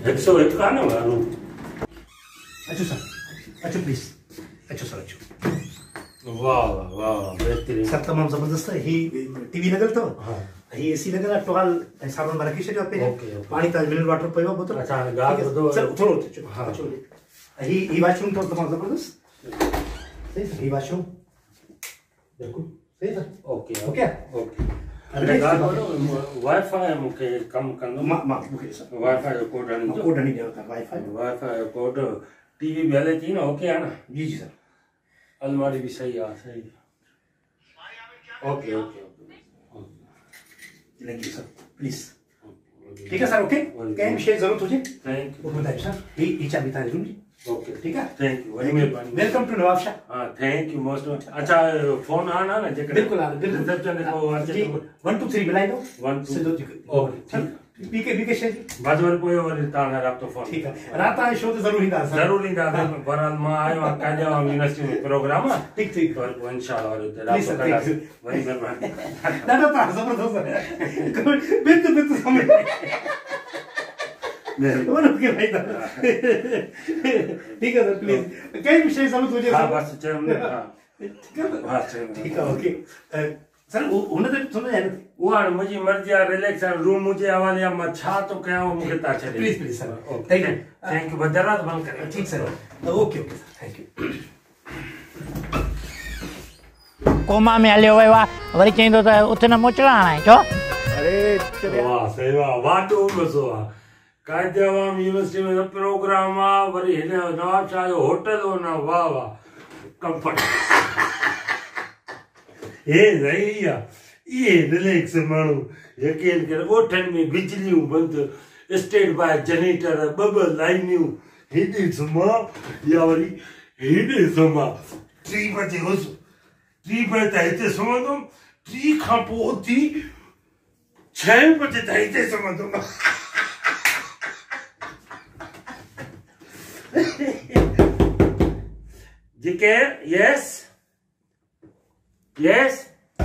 101 का ना मानो। अच्छा सर, अच्छा प्लीज, अच्छा सर, अच्छा। वाह वाह बेहतरीन सर तमाम जबरदस्त है। ही टीवी लगल तो हाँ ही एसी लगल टोल सामान में रखी छो पे। पानी ताज मिनरल वाटर पयो बोतल। अच्छा गाल दो सर थोड़ो हाँ ही वाशरूम तो तमाम जबरदस्त सही सर। ही वाशरूम बिल्कुल सही सर। ओके ओके ओके अरे गाल बोलो वाईफाई मुके कम कंदो मां मुके सर वाईफाई जो कोड आनी कोड नहीं देता वाईफाई कोड टीवी भी हले थी ना ओके है ना। जी जी सर। अलमारी भी सही है सही। Okay okay thank you sir please. ठीक है सर। ओके कहीं विषय जरूरत हो जाए थैंक यू बताइए सर। ये चाबी था जरूरी। ओके ठीक है थैंक यू वेरी मेहरबानी। Welcome to Nawab Shah. हां थैंक यू मोस्ट। अच्छा फोन आना ना जे बिल्कुल आ बिल्कुल रिसेप्शन को अर्जे 1 2 3 मिलाई दो 1 2 ओके ठीक पीके शेर बाजवर कोई और ताना रात तो फोन ठीक है रात आए शो तो जरूर इंदा सर जरूर इंदा बरल मा आयो काजा यूनिवर्सिटी में प्रोग्राम ठीक ठीक और इंशाल्लाह और रात को कला वेरी मेहरबानी। दादा पा जबरदस्त है बित बित समझ वो के भाई दादा ठीक है सर प्लीज कई विषय जरूरत हो जाए। हां बस चल हां ठीक है ओके सर उन्हें तो समझ आया वो मुझी मर्जी आ रिलैक्स रूम मुझे हवाले या मैं छा तो क्या वो मुझे ताचे please please sir thank you बदरात बंद कर ठीक sir okay okay sir thank you. कोमा में हलियो वियो आहे वरी चईंदो त उते न मोचड़ा हाणे छो। अरे वाह सही वाह वाटो मसो आ कायदेवाम यूनिवर्सिटी में प्रोग्राम आ वरी हिन नवाब शाह जो होटल हो ना वाह वाह कंफर्ट ए नहीं या ये रिलैक्स मानू यकीन कर ओठन में बिजलियों बंद स्टेट बाय जनरेटर बब लाइनियों हेडे समा या वरी हेडे समा 3 बजे उस 3 बजे ताईते समझो 3 खां पोइ थी 6 बजे ताईते समझो जीके यस यस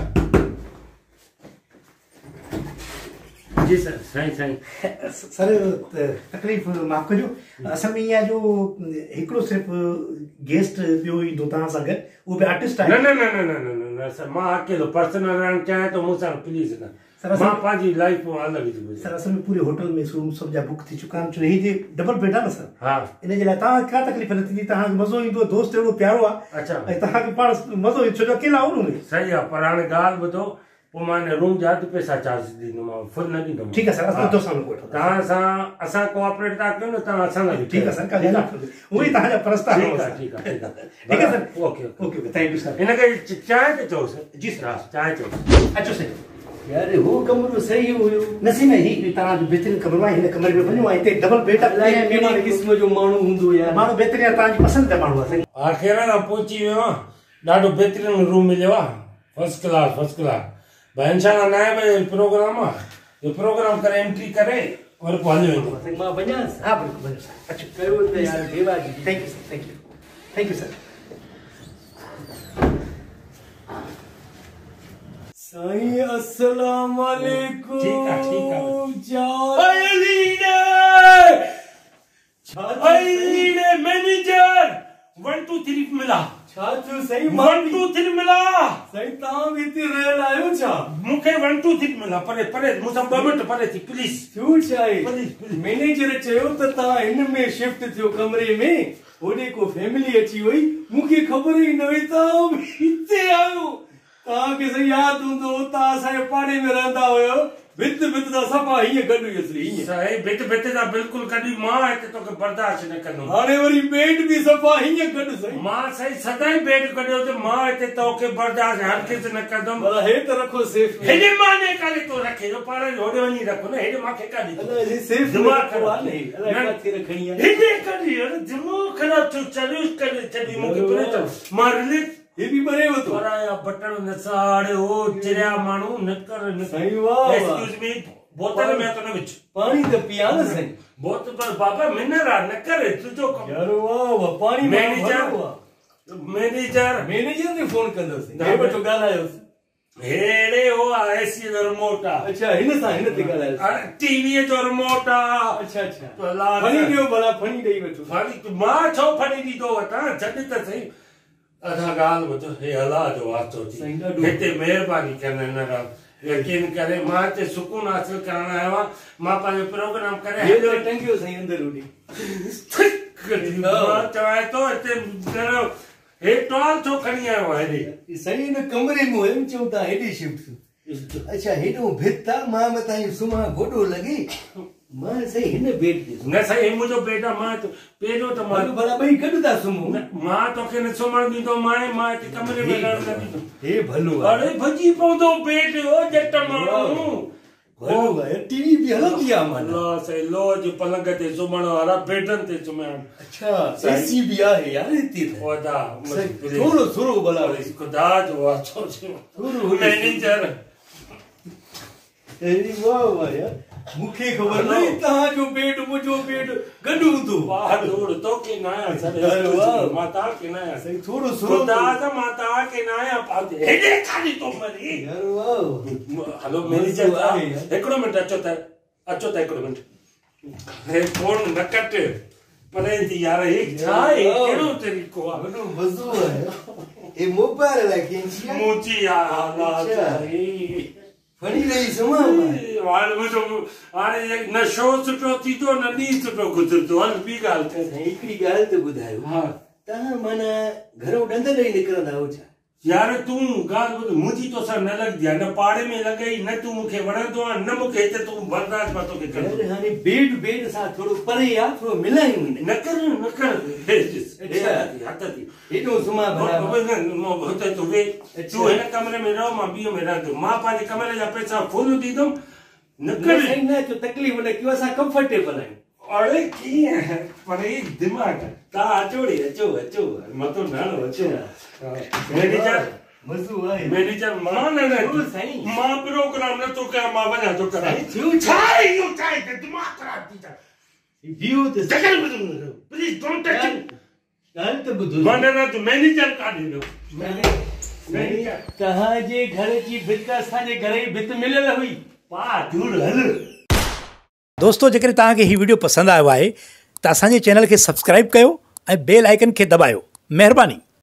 जी सर सही सही सर तकलीफ़ माफ़ कजो असल में इहा जो हिकिड़ो सिर्फ़ गेस्ट ॿियो ईंदो तव्हां सां गॾु उहो बि आर्टिस्ट आहे। न न न न न न न सर मां अकेलो पर्सनल रहणु चाहियां तो मूंसां प्लीज न सर मां पंहिंजी लाइफ में अलॻि थी सर असल में पूरे होटल में रूम सब जा बुक थी चुका आहिनि। ही जे डबल बेड आहे न सर हा इन जे लाइ तव्हां का तकलीफ़ न थींदी तव्हांखे मज़ो ईंदो दोस्त अहिड़ो प्यारो आहे अच्छा ऐं तव्हांखे पाण मज़ो ईंदो छो जो अकेला हो न सही आहे पर हाणे ॻाल्हि ॿुधो पोइ मां रूम जा अधु पैसा चार्ज ॾींदोमांव फुल न ॾींदोमांव। ठीक है सर असां दोस्तां में कोठो तव्हां सां असां कोऑपरेट था कयूं न तव्हां असां सां ठीक है सर का उहो ई तव्हांजा प्रस्ताव ठीक आहे ठीक आहे ठीक है sir okay okay thank you sir. हिनखे चांहि ते चओ सर जी सर चांहि चओ अचो सर। यार वो कमरो सही हुयो नसीब में ही तव्हांजो बहितरीन कमरो आहे हिन कमरे में वञो ऐं हिते डबल बेड अलाए कहिड़े क़िस्म जो माण्हू हूंदो यार माण्हू बहितरीन आहे तव्हांजी पसंदि जा माण्हू आहे। आख़िर में पहुची वियो आहे ॾाढो बहितरीन रूम मिलियो आहे फर्स्ट क्लास भाई इंशाल्लाह 9 बजे प्रोग्राम आहे ये प्रोग्राम करे एंट्री करे और पोइ हली वेंदो। मां वञां हाँ बिल्कुल वञो सर अचो कयो त यार देवा जी thank you sir thank you sir. साईं अस्सलाम वालेकुम ठीक है जान अलीने मैनेजर 1 2 3 मिला छा थियो सही 1 2 3 मिला सही तव्हां बि हिते रहियल आहियो छा मूंखे 1 2 3 मिला परे मूंसां 2 मिंट परे थी प्लीज थियो छा आहे प्लीज मैनेजर चयो त तव्हां हिन में शिफ्ट थियो कमरे में होॾे को फैमिली अची वई मूंखे ख़बर ई न हुई तव्हां बि हिते आहियो। तव्हांखे सही यादि हूंदो तव्हां असांजे पाड़े में रहंदा हुयो भित सां सफ़ा हीअं गॾु हुयसि हीअं सही भित सां बिल्कुलु कॾहिं मां हिते तोखे बर्दाश्त न कंदुमि। हाणे वरी बेड बि सफ़ा हीअं गॾु सही मां सही सदाई बेड कढियो त मां हिते तोखे बर्दाश्त हर किस न कंदुमि। भला हे त रखो सेफ में हेॾे माने काले तो रखे जो पाण होॾे वञी रखो न हेॾे मूंखे काॾे अलाए सेफ दिमाग़ ख़राब ख़राब नहीं अलाए किथे रखणी आहे हेॾे कढी अरे दिमाग़ ख़राब थियो चरियो करे छॾी मूंखे परे तो मां रिलीफ हे बि बरेव तो पराया बटन न साड़े ओ चिरिया माण्हू न कर न सही वाह एक्सक्यूज मी बोतल में तो न विच पानी त पिया न सही बोतल पर बाबा मिनरल न करे तुझो कम यार वाह पानी मैनेजर मैनेजर ने फोन कंदसि हे वठो ॻाल्हायोसि हेड़े हो एसी जो रिमोट आहे अच्छा हिन सां हिन ते ॻाल्हायो टीवीअ जो रिमोट आहे अच्छा अच्छा तो अलाह फणी ॾियो भला फणी ॾेई वठो फणी मां छो फणी ॾींदो वठां छॾ त सही असां ॻाल्हि ॿुधो हे अलाह जो वास्तो थी हिते महिरबानी कनि हिन ॻाल्हि यकीन करे मां हिते सुकून हासिल करण आयो आहियां मां पंहिंजो प्रोग्राम करे हेॾो टंगियो साईं अंदरि होॾे मां चवां थो हिते हे टॉल छो खणी आयो आहे हेॾे साईं हिन कमरे में हुयमि चऊं था हेॾे शिफ्ट अच्छा हेॾो भित आहे मां मथां सुम्हां गोॾो लॻे मां साईं हिन बेड ते न साईं मुंहिंजो बेड आहे मां पहिरियों त मां भला ॿई गॾु था सुम्हूं मां तोखे न सुम्हण ॾींदो मां हिते कमरे में रहण न ॾींदो हे भलो अरे भॼी पवंदो बेड ओ जट माण्हू भलो आहे टीवी बि हलंदी आहे माना अल्लाह साईं लॉज पलंग ते सुम्हण वारा बेडनि ते सुम्हिया अच्छा एसी बि आहे यार हिते खुदा थोरो थोरो भला खुदा जो वास्तो मैनेजर वाह वाह यार मूंखे ख़बर नहीं तव्हांजो पेट मुंहिंजो पेट गॾु हूंदो बहादुर तोखे न आहियां अरे वाह मां तव्हांखे न आहियां साईं थोरो थोरो खुदा त मां तव्हांखे न आहियां पाते हेॾे खाली तो मरी यार वाह हलो मैनेजर हिकिड़ो मिंट अचो त हिकिड़ो मिंट हे फोन न कट परे थी यार हे छा आहे कहिड़ो तरीक़ो आहे वॾो मज़ो आहे हे मोबाइल लाइ कैंची आहे मुंहिंजी आहे फणी रही सुम्हां हाणे मुंहिंजो हाणे न शो सुठो थींदो न ॾींहुं सुठो गुज़रंदो हल ॿी ॻाल्हि कर हिकिड़ी ॻाल्हि त ॿुधायो हा तव्हां माना घरो ॾंद ॾेई निकिरंदा आहियो छा यार तूं ॻाल्हि ॿुध मुंहिंजी तोसां न लॻंदी आहे न पाड़े में लॻई न तूं मूंखे वणंदो आहे न मूंखे हिते तूं बर्दाश्त मां तोखे कर हाणे बेड सां थोरो परे आहे थोरो मिलायूं न कर हथ थी हेॾो सुम्हां हुते तूं वेह तूं हिन कमरे में रहो मां ॿियो में रहंदुमि मां पंहिंजे कमरे जा पैसा फुल ॾींदुमि न कर न तकलीफ़ न कयो असां कंफर्टेबल आहियूं अरे कीअं पर ही दिमाग़ तव्हां अचो मथो नालो अचो मैनेजर मज़ो आहे मैनेजर मां न साईं मां प्रोग्राम नथो कयां मां वञा थो करां छा इहो छा आहे दिमाग़ ख़राब थी था व्यू त जगल प्लीज डोंट टच ॻाल्हि त ॿुधो मां न मैनेजर काढी ॾियो मैनेजर तव्हांजे घर जी भित असांजे घर जी भित मिलियल हुई पा दूर हल दोस्तों जेकर तव्हांखे ही वीडियो पसंदि आयो आहे त असांजे चैनल खे सब्सक्राइब कयो ऐं बेल आइकन खे दबायो महिरबानी।